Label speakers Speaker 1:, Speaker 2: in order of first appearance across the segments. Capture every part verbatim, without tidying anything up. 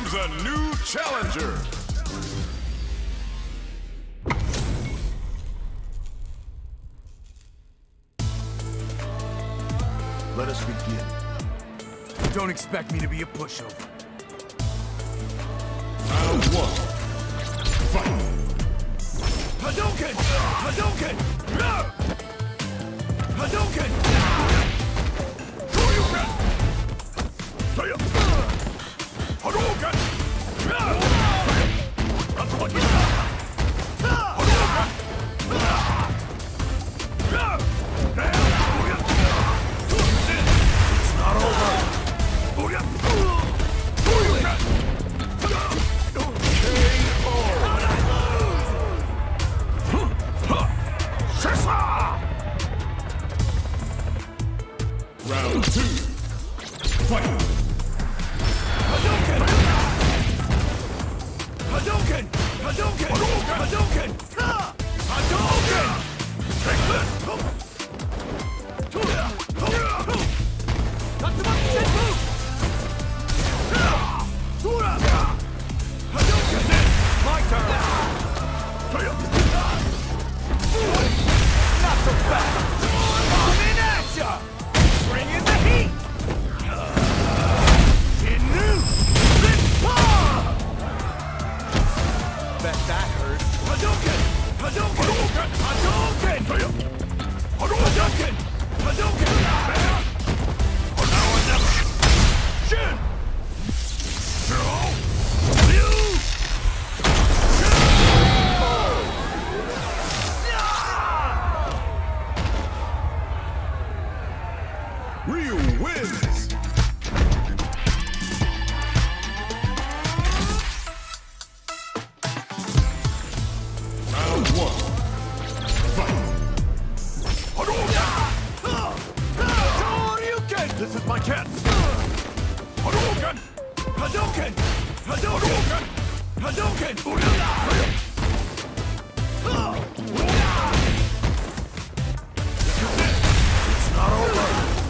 Speaker 1: comes a new challenger.
Speaker 2: Let us begin.
Speaker 3: Don't expect me to be a pushover.
Speaker 1: Round one. Fight.
Speaker 3: Hadouken! Hadouken! Hadouken!
Speaker 1: Shoryuken! Saya! Hadouken! Tatsumaki! Hadouken!
Speaker 2: It's not over.
Speaker 1: Round two. Fight.
Speaker 3: Hadouken! Hadouken! Hadouken! Hadouken! Hadouken!
Speaker 1: Take this!
Speaker 3: Tatsumaki Senpu! Hadouken! My turn! Not so fast! I'm in action! Bring in the heat! Inu! Rinpa! Bet that hurts. Hadouken! Hadouken! Hadouken! Hadouken! Hadouken! Now or never! Shin! Ryu!
Speaker 1: Ryu wins! Round one. Fight!
Speaker 3: Shoryuken!
Speaker 1: This is my chance!
Speaker 3: Hadouken! Hadouken! Hadouken! Hadouken!
Speaker 2: It's not over.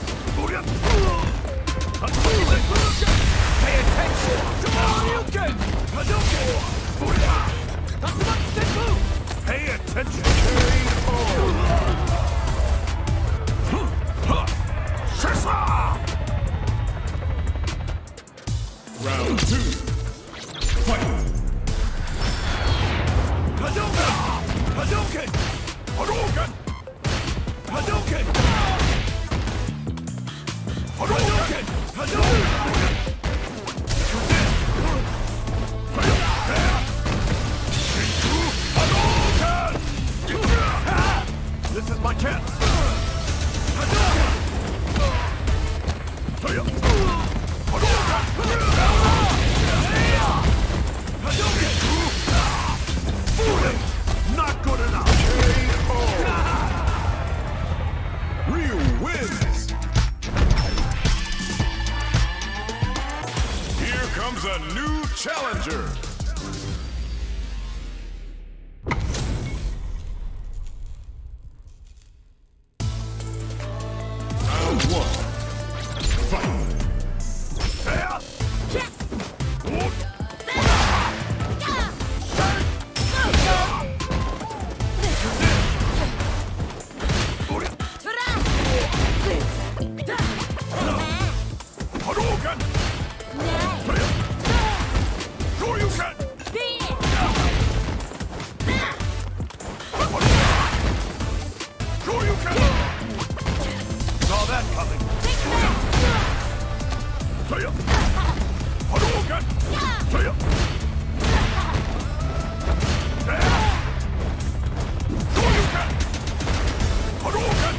Speaker 3: Pay attention! Shoryuken! Hadouken! Tatsumaki Senpu!
Speaker 1: Pay attention! Round two. Fight!
Speaker 3: Hadouken! Hadouken!
Speaker 1: Hadouken!
Speaker 3: Hadouken!
Speaker 1: Hadouken!
Speaker 3: Hadouken!
Speaker 1: This is my chance!
Speaker 3: Hadouken!
Speaker 1: Saya!
Speaker 3: Hadouken!
Speaker 1: Not good enough! Ryu wins! Here comes a new challenger! Round one. Fight! Hadouken! Shoryuken! Shoryuken!
Speaker 3: Saw that coming.
Speaker 1: Saya! Hadouken! Saya! Shoryuken! Hadouken!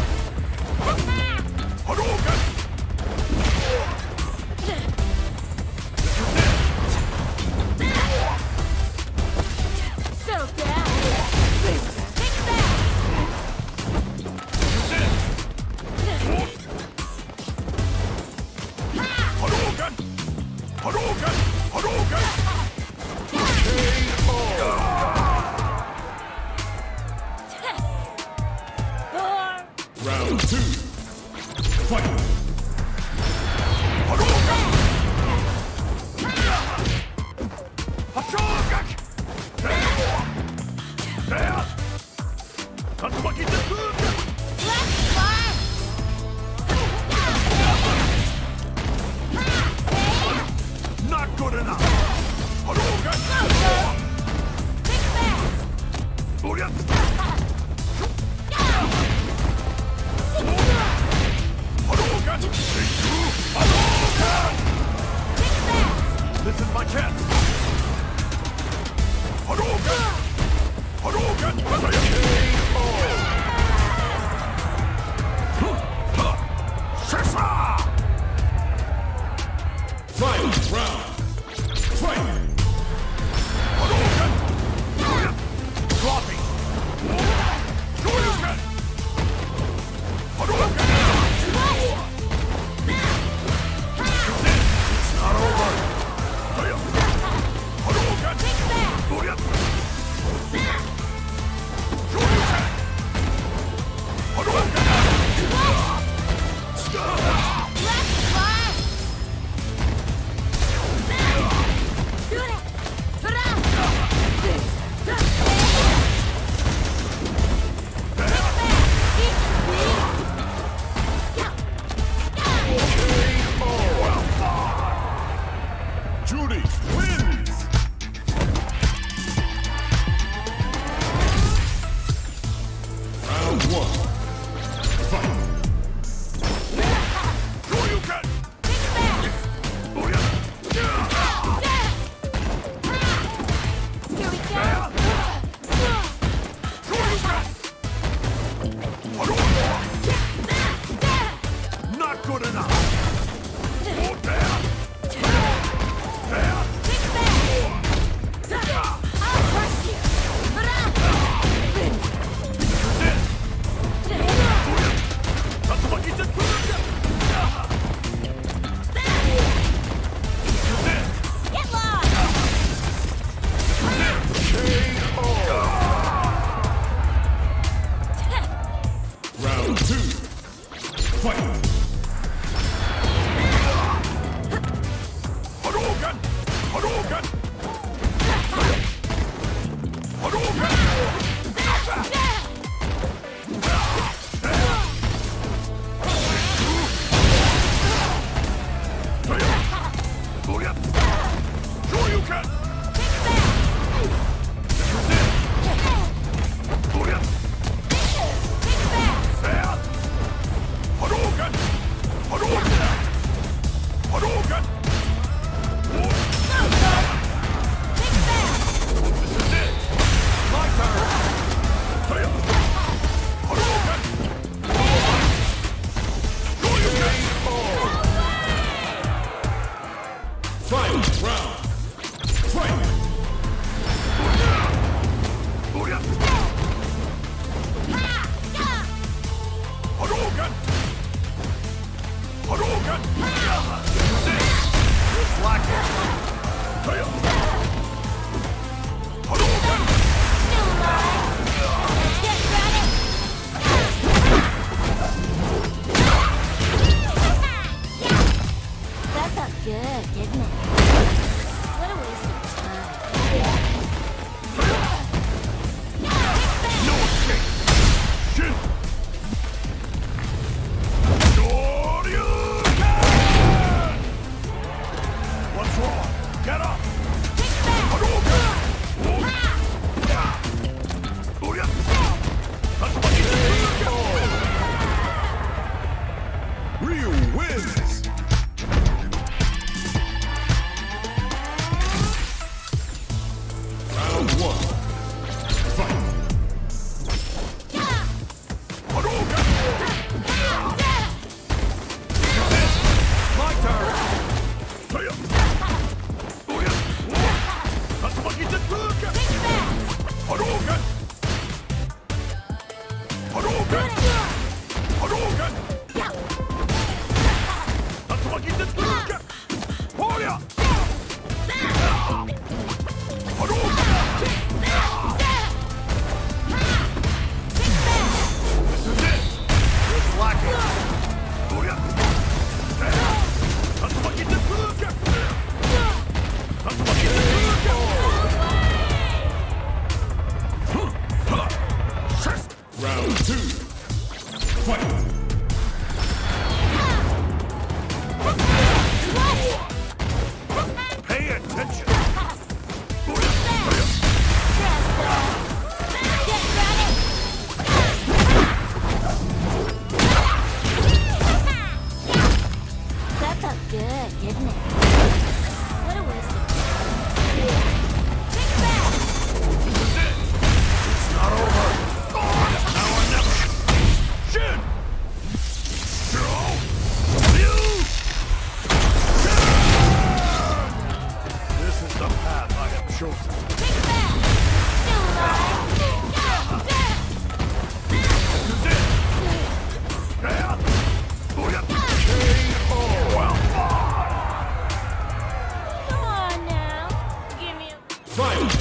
Speaker 1: Hadouken!
Speaker 4: So bad. Take that.
Speaker 1: Hadouken! Hadouken! Hadouken!
Speaker 2: good enough.
Speaker 1: Hadouken!
Speaker 4: Think fast!
Speaker 1: Booyah! Hadouken! Hadouken!
Speaker 4: Think fast!
Speaker 1: This is my chance! Hadouken! Hadouken! Shisa!
Speaker 3: Final round. Fight!
Speaker 1: Hadouken! Dropping! Shoryuken! Hadouken!
Speaker 2: It's not over.
Speaker 1: Hadouken!
Speaker 4: Think fast!
Speaker 1: Booyah! Shoryuken! Hadouken!
Speaker 4: Left fire! Do it! Ta-da!
Speaker 3: Judy wins! Round one. Fight!
Speaker 1: Shoryuken!
Speaker 4: Think fast!
Speaker 1: Booyah!
Speaker 4: Here we go!
Speaker 1: Shoryuken! Hadouken!
Speaker 2: Not good enough.
Speaker 1: Oh, there! There!
Speaker 4: Think fast! I'll crush you! Ta-da! Get lost!
Speaker 3: Round two. Fight!
Speaker 1: Hadouken! Hadouken! Hadouken! Booyah! Shoryuken! Booyah! There! Hadouken! Hadouken! Hadouken! This is it! My turn! Hadouken! Shoryuken!
Speaker 3: Final round. Fight!
Speaker 1: Booyah! Hadouken! Hadouken!
Speaker 2: Blacking.
Speaker 1: Hadouken!
Speaker 4: Still alive! Get ready! That felt good, didn't it? What a waste of time.
Speaker 1: No escape! Shin! Shoryuken! What's wrong? Get up! Hadouken! Booyah!
Speaker 3: Ryu wins! Round one. Fight!
Speaker 1: Hadouken! My turn! Booyah! Hadouken! Hadouken! Hadouken! Booyah! Hadouken! This is it!
Speaker 2: You're blacking.
Speaker 1: Booyah! Hadouken!
Speaker 5: Fight!